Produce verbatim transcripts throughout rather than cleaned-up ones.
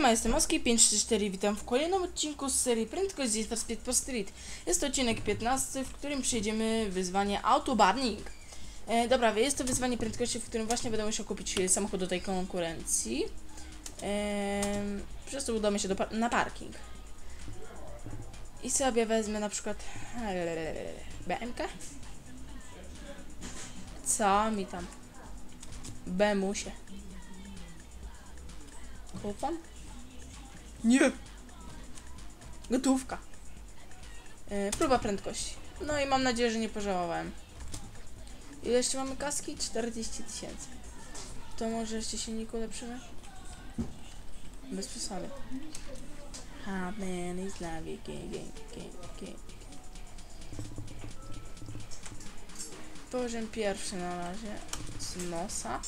Siema, jestem Oski pięć trzy cztery, witam w kolejnym odcinku z serii Prędkość Need for Speed Most Street. Jest to odcinek piętnasty, w którym przejdziemy wyzwanie Autobarning. E, dobra, jest to wyzwanie prędkości, w którym właśnie będę musiał kupić samochód do tej konkurencji. E, przez to udamy się do par na parking. I sobie wezmę na przykład B M K. Co mi tam? Bemusie. Kupon? Nie! Gotówka. Yy, próba prędkości. No i mam nadzieję, że nie pożałowałem. Ile jeszcze mamy kaski? czterdzieści tysięcy. To może jeszcze silnik ulepszymy? Bez przesady. How many is love you, gang, gang, gang, gang. Poziom pierwszy na razie z nosa.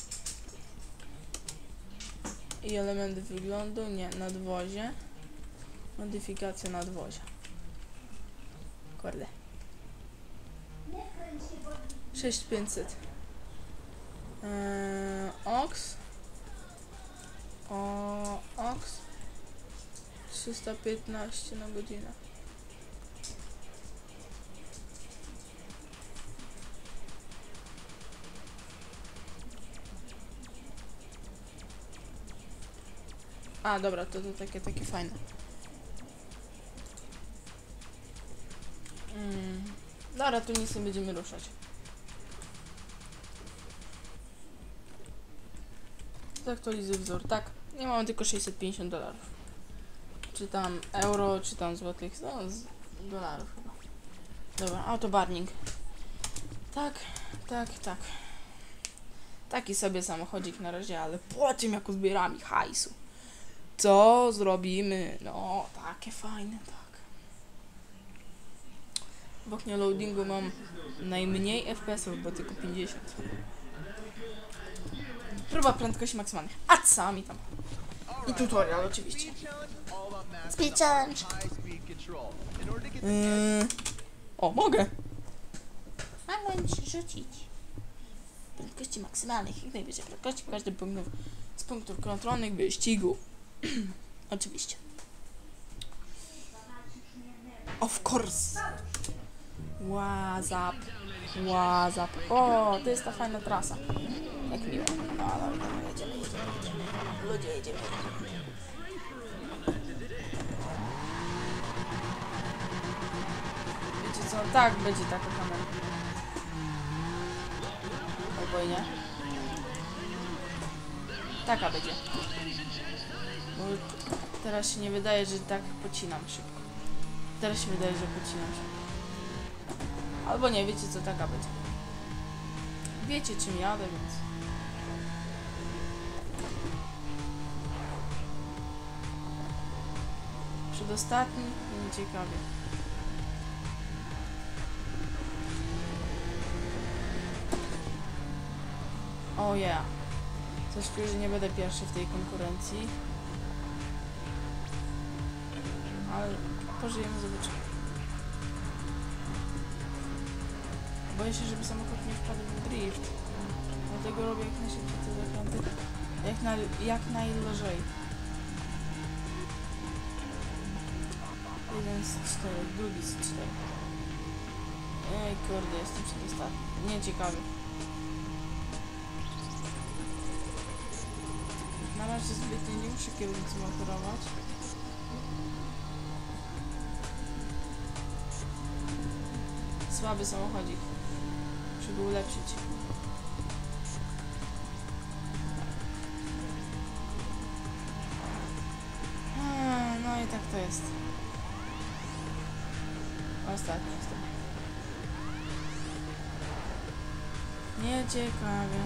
I elementy wyglądu, nie, nadwozie. Modyfikacja nadwozia. Kurde. sześć tysięcy pięćset. Eee, ox. O, ox. trzysta piętnaście na godzinę. A, dobra, to, to takie, takie fajne. Mm. Dobra, tu nic nie będziemy ruszać. Zaktualizuj wzór, tak. Nie mam tylko sześćset pięćdziesiąt dolarów. Czy tam euro, czy tam złotych, no z dolarów chyba. Dobra, autobarning. Tak, tak, tak. Taki sobie samochodzik na razie, ale po tym jak uzbieramy hajsu. Co zrobimy? No, takie fajne, tak. W oknie loadingu mam najmniej F P S-ów, bo tylko pięćdziesiąt. Próba prędkości maksymalnej. A co mi tam? I tutorial oczywiście. Speed challenge. Yy... O, mogę. Mam rzucić. Prędkości maksymalnych. Jak najwyżej prędkości w każdym punktu z punktów kontrolnych wyścigu. Oczywiście. Of course. WhatsApp. WhatsApp. O, to jest ta fajna trasa. Jak miło. No, ale jedziemy, jedziemy, jedziemy. Ludzie, jedziemy. Wiecie co? Tak, będzie taka kamera. Albo i nie. Taka będzie. Bo teraz się nie wydaje, że tak pocinam szybko. Teraz się wydaje, że pocinam szybko. Albo nie, wiecie co, taka będzie. Wiecie czym jadę, więc... Przedostatni, nieciekawie. O yeah. Coś czuję, że nie będę pierwszy w tej konkurencji. Ale pożyjemy, zobaczymy. Boję się, żeby samochód nie wpadł w drift. Dlatego robię jak najszybciej te zakręty. Jak, na, jak najlżej. Jeden z czterech, drugi z czterech. Ej, kurde, jestem przedostatni. Nie ciekawy. Na razie zbytnio nie muszę kierownicy maturować. Słaby samochodzik. Muszę go ulepszyć. Hmm, no i tak to jest. Ostatni jestem. Nieciekawie.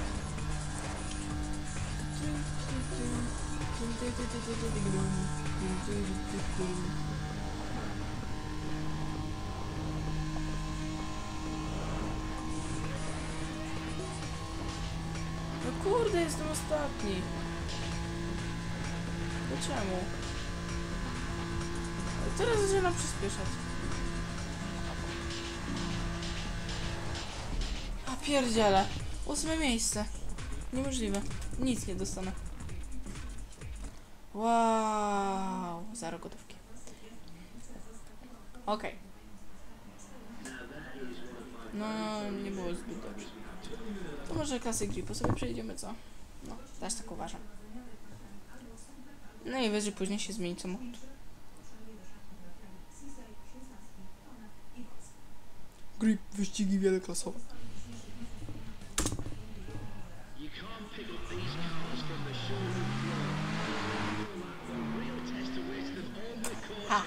No kurde, jestem ostatni. Dlaczego? Teraz zaczynam przyspieszać. A pierdziele. Ósme miejsce. Niemożliwe. Nic nie dostanę. Wow, zero gotówki. Okej. Okay. No, nie było zbyt dobrze. To może klasy gripu sobie przejdziemy, co? No, też tak uważam. No i wyżej później się zmieni samochód. Grip, wyścigi wieloklasowe. Ha!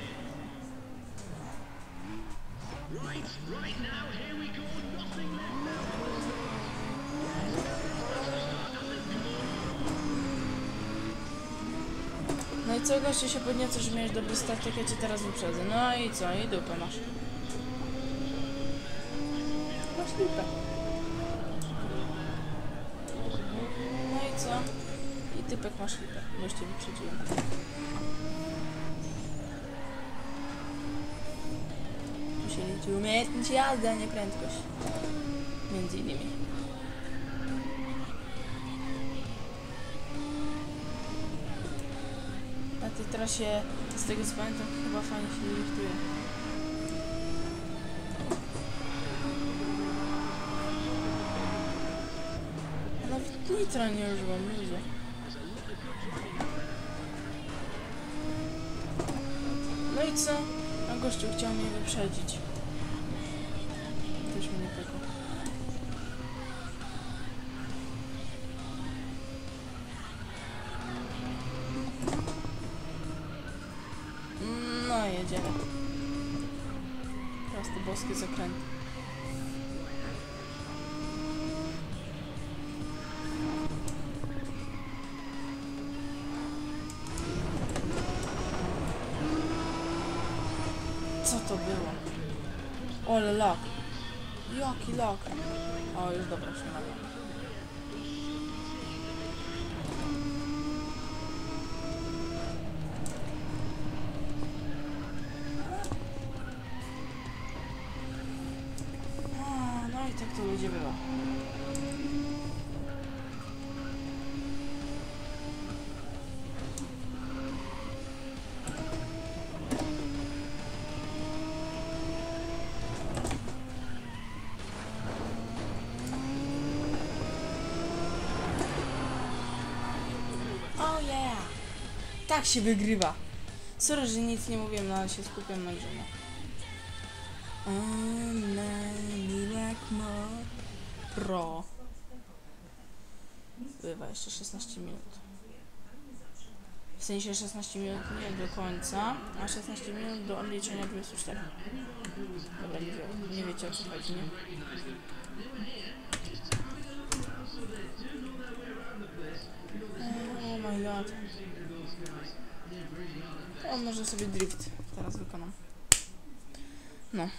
No i co, gościu się podnieca, że miałeś dobry start, jak ja cię teraz wyprzedzę. No i co? I dupę masz. Masz dupę. No i co? I typek masz lipę, bo cię wyprzedziłem. Tu się liczy umiejętność jazdy, a nie prędkość. Między innymi. Na tej trasie, z tego co pamiętam, chyba fajnie się liftuje. Nawet nitra nie używam, ludzie. No i co? A gościu chciał mnie wyprzedzić. Też mnie nie pekło. No jedziemy. Prosty boskie zakręty. Co to było? Ole lak. Jaki lak. O, już dobra, się nagram. No i tak to ludzie bywa. Oh yeah! Tak się wygrywa. Sorry, że nic nie mówiłem, no ale się skupiam na grze. Pro. Bywa jeszcze szesnaście minut. W sensie szesnaście minut nie do końca, a szesnaście minut do odliczenia dwudziestu czterech. Dobra, nie, wie, nie wiecie o co chodzi, nie? Oh my god. O, może sobie drift teraz wykonam. No.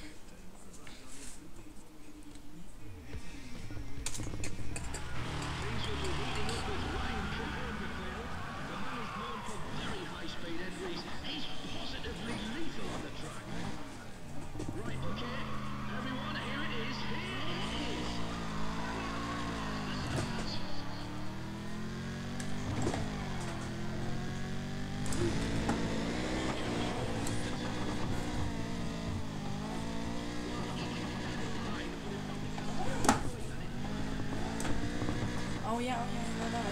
O ja, o ja, no dalej.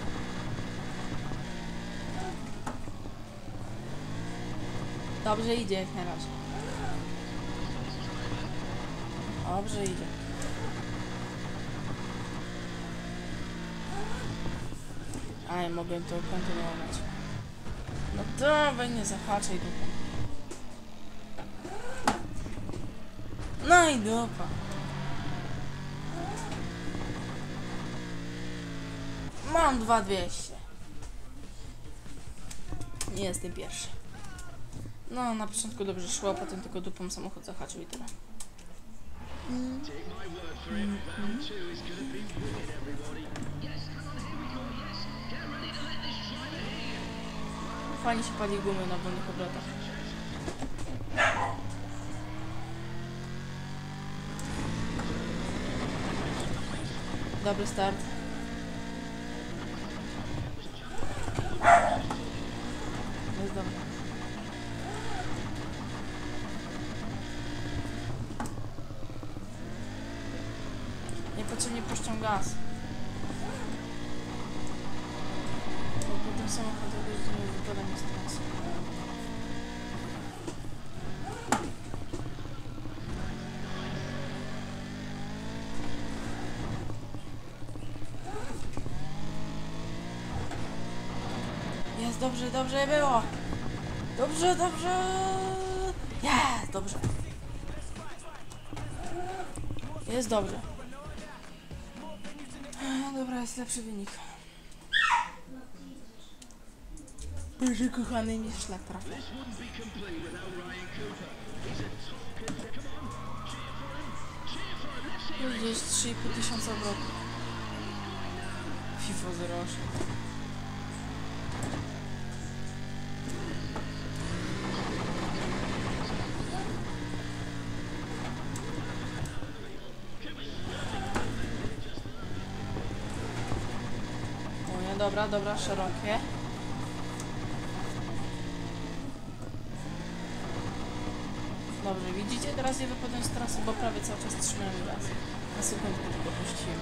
Dobrze idzie jak na razie. Dobrze idzie. A ja mogę to kontynuować. No dawaj, nie zahaczaj dupą. No i dupa. Mam dwa dwieście. Nie jestem pierwszy. No, na początku dobrze szło, a potem tylko dupą samochód zahaczył i tyle. Mm. Mm. Mm. Fajnie się pali gumy na wolnych obrotach. Dobry start. niepotrzebnie puszczam gaz. Bo potem samochód wypada mi z trasy. Jest dobrze, dobrze było. Dobrze, dobrze. Jest dobrze. Jest dobrze. Dobra, jest lepszy wynik. Boże kochany, mi szlak trafia. Gdzieś trzy i pół tysiąca obrotów. FIFA zero osiem. Dobra, dobra, szerokie. Dobrze, widzicie? Teraz je wypadłem z trasy, bo prawie cały czas trzymałem gaz. Na sekundkę tylko puściłem.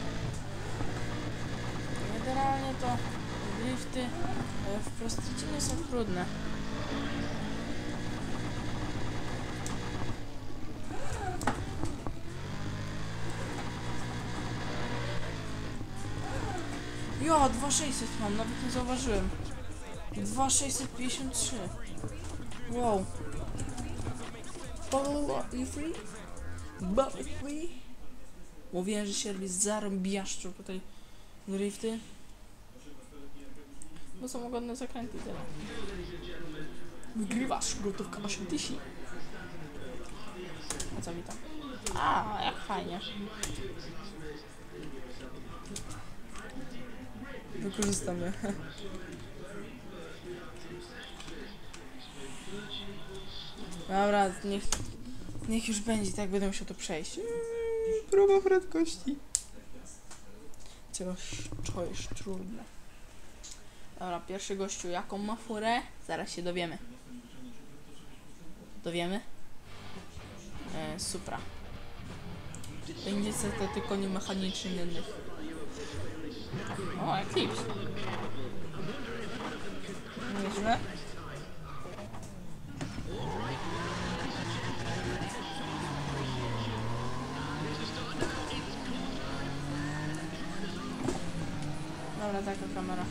Generalnie to drifty w prostycie nie są trudne. Jo, dwa tysiące sześćset mam, nawet nie zauważyłem. dwa tysiące sześćset pięćdziesiąt trzy. Wow. You free? But free? Mówiłem, że się robi zarąbiaszczu tutaj drifty. Bo są łagodne zakręty tyle. Wygrywasz gotówka osiem tysięcy. A co mi tam? A, jak fajnie. Wykorzystamy. Dobra, niech, niech już będzie, tak będę musiał to przejść. Mm, próba prędkości. Coś, coś trudne. Dobra, pierwszy gościu, jaką ma furę? Zaraz się dowiemy. Dowiemy? E, Supra. Będzie to tylko nie mechaniczny jednych. O, Eclipse. Nieźle. Dobra, taka kamera.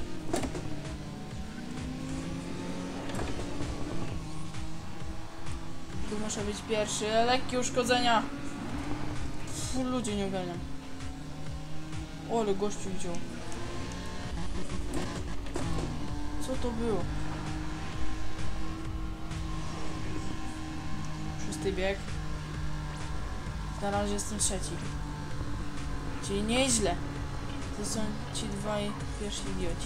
Tu muszę być pierwszy. Lekkie uszkodzenia. Pff, ludzie nie ogarniam. O, ale gościu wziął. Co to było? Szósty bieg. Na razie jestem trzeci. Czyli nieźle. To są ci dwaj pierwsi idioci.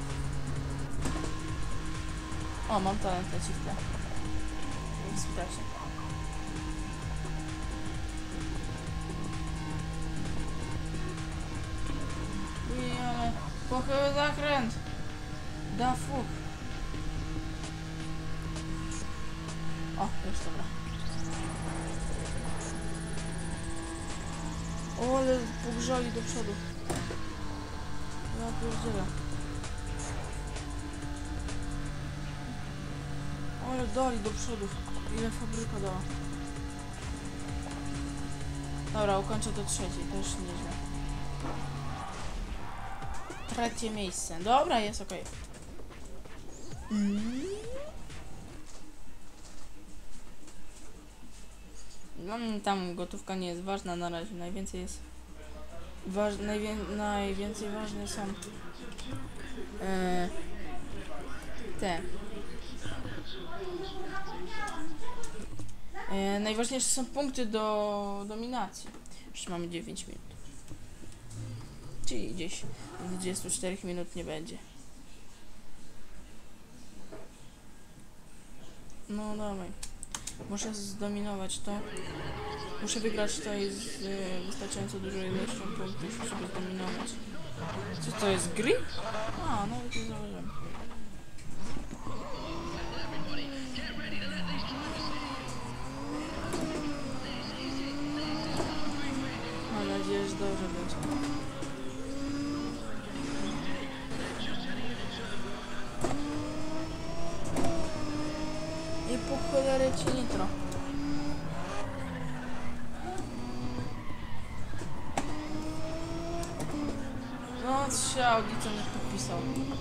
O, mam talent leci w tle. Spytaj się. Ale pochyły zakręt. Da fuch. O, już dobra. O, ale pogrzali do przodu. Ja pierdzielę. Ale dali do przodu. Ile fabryka dała. Dobra, ukończę to trzecie. Też nieźle. Trzecie miejsce. Dobra, jest okej. Okay. Mm. Dla mnie tam gotówka nie jest ważna na razie. Najwięcej jest... Waż, najwię, najwięcej ważne są... Yy, te... Yy, najważniejsze są punkty do dominacji. Już mamy dziewięć minut. Czyli gdzieś dwadzieścia cztery minut nie będzie. No dawaj. Muszę zdominować to. Muszę wygrać to i z y, wystarczająco dużą ilością punktów, żeby zdominować. Co to jest? Gry? A, nawet nie zauważyłem. Mam nadzieję, że dobrze będzie. cholery ci nitro. No trzeba audycję nie podpisał.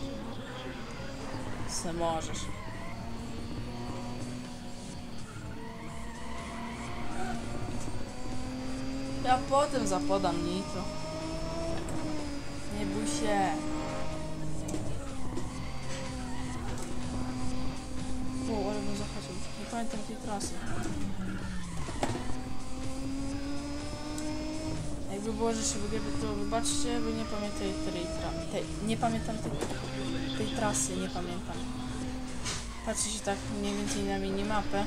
Se możesz. Ja potem zapodam nitro. Nie bój się. O, ale bym zahaczył. Nie pamiętam tej trasy. Jakby było, że się wygrywa, to wybaczcie, bo nie pamiętam tej, tej, tej nie pamiętam tej, tej trasy, nie pamiętam. Patrzcie się tak mniej więcej na minimapę.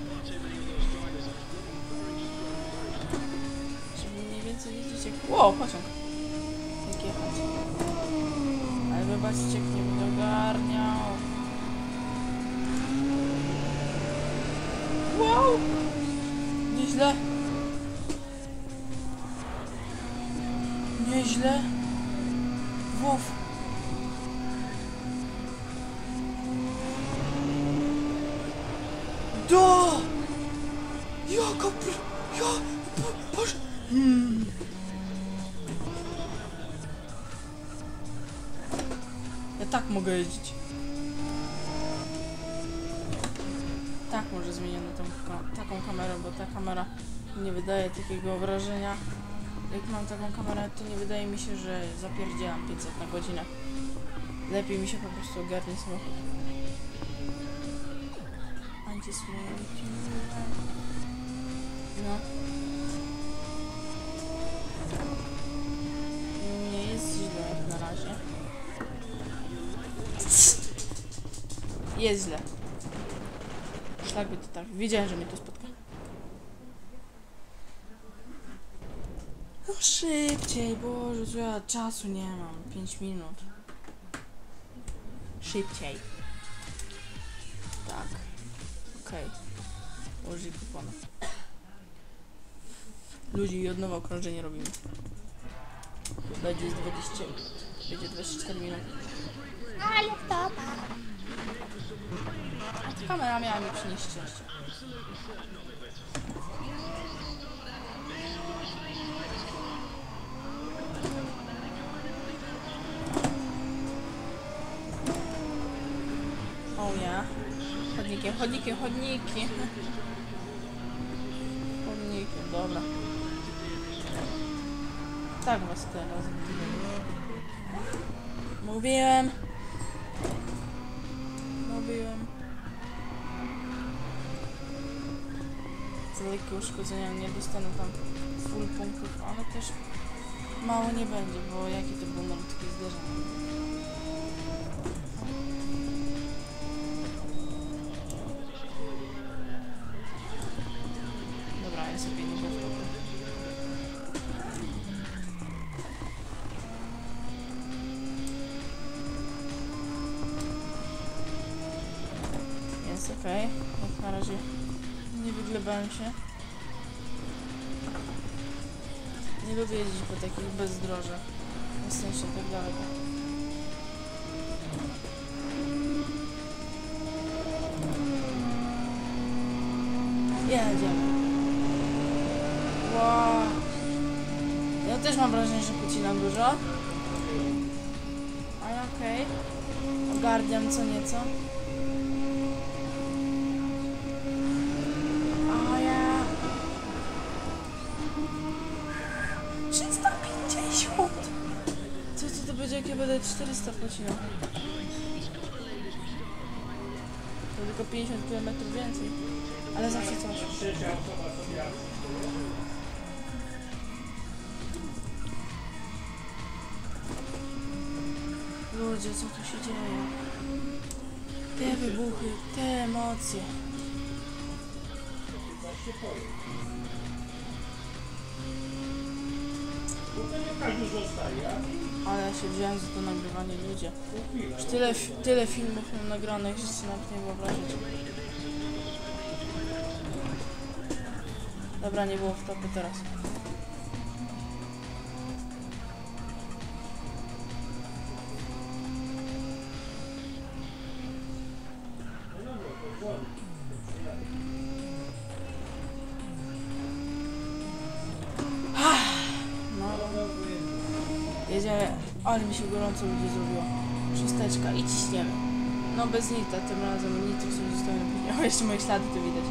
Żeby mniej więcej wiedzieć jak... Wow, pociąg! Jak jechać. Ale wybaczcie, jak nie będę ogarniał. Wow! Nieźle. Nieźle. Wów. Do! Jaka pr... Ja... Aż... Hmm. Ja tak mogę jeździć. Tak może zmienię na tą taką kamerę, bo ta kamera nie wydaje takiego wrażenia. Jak mam taką kamerę, to nie wydaje mi się, że zapierdzielam pięćset na godzinę. Lepiej mi się po prostu ogarnie samochód. No. Nie jest źle jak na razie. Jest źle. Tak by to tak. Wiedziałem, że mnie to spotka. No szybciej, Boże, ja czasu nie mam. pięć minut. Szybciej. Tak. Okej. Okay. Użyj kupona. Ludzi i od nowa okrążenie robimy. Będzie jest dwadzieścia. Będzie dwadzieścia cztery minuty. Ale to Kamera miała mi przynieść szczęście. O ja. Chodnikiem, chodnikiem, chodnikiem. Chodnikiem, dobra. Tak was teraz. Mówiłem. Mówiłem. Za lekkie uszkodzenia nie dostanę tam full punktów, ale też mało nie będzie, bo jakie to było malutkie zderzenie. Dobra, ja sobie nie powtórzę. Jest okej, okay. Jak na razie nie wyglebałem się. Nie lubię jeździć po takich bezdrożach. W sensie tak daleko. Jedziemy. Wow. Ja też mam wrażenie, że pocinam dużo. Ale okej. Okay. Ogarniam co nieco. trzysta pięćdziesiąt! Co, co to będzie, jak ja będę czterysta pocinał? To tylko pięćdziesiąt kilometrów więcej. Ale zawsze coś. Ludzie, co tu się dzieje? Te wybuchy, te emocje. Ale ja się wziąłem za to nagrywanie, ludzie. Już tyle, tyle filmów mam nagranych, że sobie nawet nie wyobrazić. Dobra, nie było w topie teraz. E, ale mi się gorąco ludzie zrobiło. Szósteczka i ciśniemy. No bez nita, tym razem nitro sobie zostaje na później. O, jeszcze moje ślady tu widać.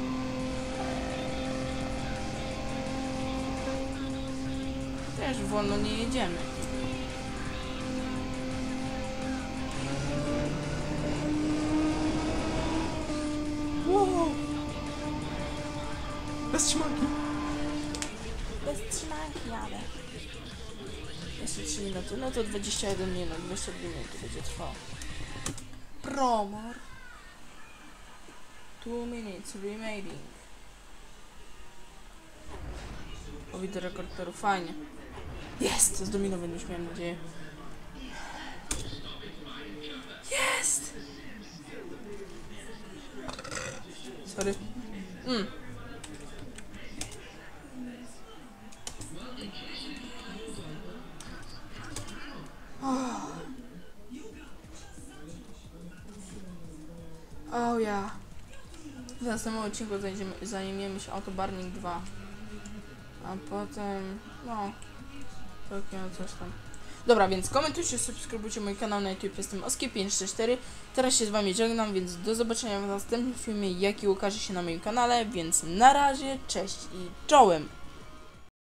Też wolno nie jedziemy. Wow. Bez trzymanki. Bez trzymanki jadę. Jeszcze trzy minuty, no to dwadzieścia jeden minut, dwadzieścia dwie minuty będzie trwało. Promor. two minutes remaining. O, widzę rekord toru, fajnie. Jest! Z dominowy już miałem nadzieję. Jest! Sorry. Mm. Oh. Oh yeah. W następnym odcinku zajmiemy, zajmiemy się Autobarning dwa. A potem... no... takiego coś tam. Dobra, więc komentujcie, subskrybujcie mój kanał na YouTube. Jestem Oski pięć sześć cztery. Teraz się z wami żegnam, więc do zobaczenia w następnym filmie, jaki ukaże się na moim kanale. Więc na razie, cześć i czołem!